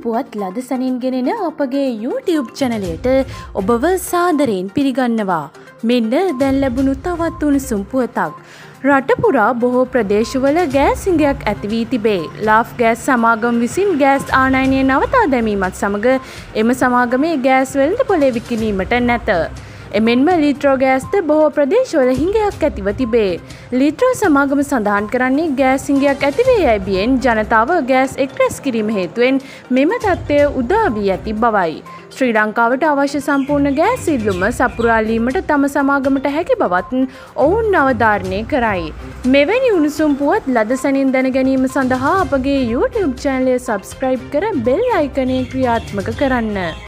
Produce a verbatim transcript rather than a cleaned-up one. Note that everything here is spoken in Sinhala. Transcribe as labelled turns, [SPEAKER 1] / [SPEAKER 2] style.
[SPEAKER 1] පුවත් ලද සැනින් ගෙනෙන අපගේ YouTube චැනලයට ඔබව සාදරයෙන් පිළිගන්නවා. මෙන්න දැන් ලැබුණු තවත් උණුසුම් පුවතක්. රට පුරා බොහෝ ප්‍රදේශවල ගෑස් හිඟයක් ඇති වී තිබේ. ලාෆ් ගෑස් සමාගම විසින් ගෑස් ආනයනය නවතා දැමීමත් සමග එම සමාගමේ ගෑස් වෙළඳපොලේ විකිණීමට නැත. එමෙන්ම ලීට්‍රෝ ගෑස්ද බොහෝ ප්‍රදේශවල හිඟයක් ඇතිව තිබේ. ලීට්‍රෝ සමාගම සඳහන් කරන්නේ ගෑස් හිඟයක් ඇතිවේ යැයි බියෙන් ජනතාව ගෑස් එක් රැස් කිරීම හේතුවෙන් මෙම තත්ත්වය උදා වී ඇති බවයි. ශ්‍රී ලංකාවට අවශ්‍ය සම්පූර්ණ ගෑස් ඉල්ලුම සපුරාලීමට තම සමාගමට හැකි බවත් ඔවුන් අවධාරණය කරයි. මෙවැනි උණුසුම් පුවත් ලද සැනින් දැන ගැනීම සඳහා අපගේ YouTube චැනලය සබ්ස්ක්‍රයිබ් කර බෙල් අයිකනය ක්‍රියාත්මක කරන්න.